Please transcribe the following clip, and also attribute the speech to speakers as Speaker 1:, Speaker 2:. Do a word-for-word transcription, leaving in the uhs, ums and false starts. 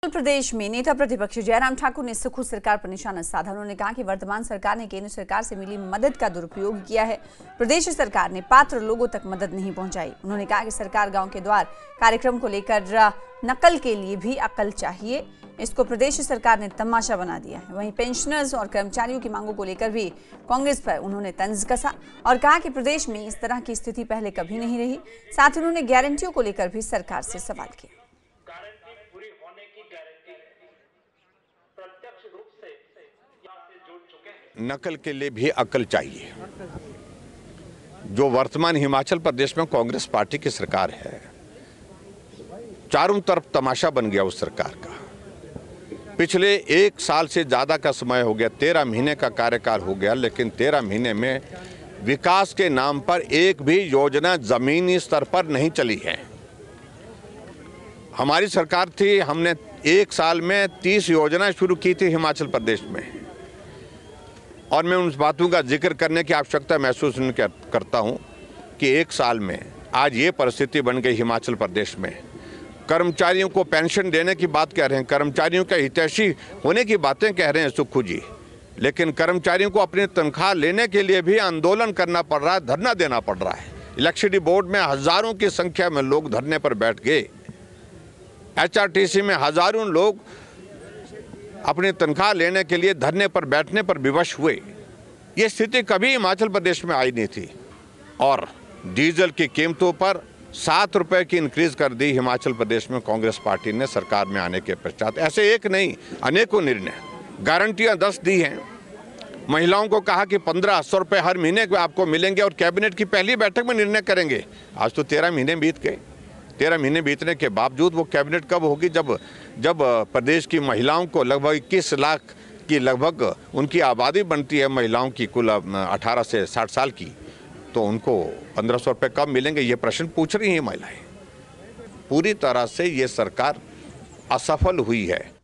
Speaker 1: उत्तर प्रदेश में नेता प्रतिपक्ष जयराम ठाकुर ने सुखू सरकार पर निशाना साधा। उन्होंने कहा कि वर्तमान सरकार ने केंद्र सरकार से मिली मदद का दुरुपयोग किया है। प्रदेश सरकार ने पात्र लोगों तक मदद नहीं पहुंचाई। उन्होंने कहा कि सरकार गांव के द्वार कार्यक्रम को लेकर नकल के लिए भी अकल चाहिए। इसको प्रदेश सरकार ने तमाशा बना दिया है। वहीं पेंशनर्स और कर्मचारियों की मांगों को लेकर भी कांग्रेस पर उन्होंने तंज कसा और कहा कि प्रदेश में इस तरह की स्थिति पहले कभी नहीं रही। साथ ही उन्होंने गारंटियों को लेकर भी सरकार से सवाल किया।
Speaker 2: नकल के लिए भी अकल चाहिए। जो वर्तमान हिमाचल प्रदेश में कांग्रेस पार्टी की सरकार है, चारों तरफ तमाशा बन गया उस सरकार का। पिछले एक साल से ज़्यादा का समय हो गया, तेरह महीने का कार्यकाल हो गया, लेकिन तेरह महीने में विकास के नाम पर एक भी योजना ज़मीनी स्तर पर नहीं चली है। हमारी सरकार थी, हमने एक साल में तीस योजनाएं शुरू की थी हिमाचल प्रदेश में, और मैं उन बातों का जिक्र करने की आवश्यकता महसूस नहीं करता हूं कि एक साल में आज ये परिस्थिति बन गई हिमाचल प्रदेश में। कर्मचारियों को पेंशन देने की बात कह रहे हैं, कर्मचारियों के हितैषी होने की बातें कह रहे हैं सुक्खू जी, लेकिन कर्मचारियों को अपनी तनख्वाह लेने के लिए भी आंदोलन करना पड़ रहा है, धरना देना पड़ रहा है। इलेक्ट्रिसिटी बोर्ड में हजारों की संख्या में लोग धरने पर बैठ गए। एच आर टी सी में हजारों लोग अपनी तनख्वाह लेने के लिए धरने पर बैठने पर विवश हुए। ये स्थिति कभी हिमाचल प्रदेश में आई नहीं थी। और डीजल की कीमतों पर सात रुपए की इंक्रीज कर दी हिमाचल प्रदेश में कांग्रेस पार्टी ने सरकार में आने के पश्चात। ऐसे एक नहीं, अनेकों निर्णय, गारंटियां दस दी हैं। महिलाओं को कहा कि पंद्रह सौ रुपये हर महीने को आपको मिलेंगे और कैबिनेट की पहली बैठक में निर्णय करेंगे। आज तो तेरह महीने बीत गए। तेरह महीने बीतने के बावजूद वो कैबिनेट कब होगी, जब जब प्रदेश की महिलाओं को लगभग इक्कीस लाख की लगभग उनकी आबादी बनती है महिलाओं की, कुल अठारह से साठ साल की, तो उनको पंद्रह सौ रुपये कब मिलेंगे, ये प्रश्न पूछ रही हैं महिलाएं। पूरी तरह से ये सरकार असफल हुई है।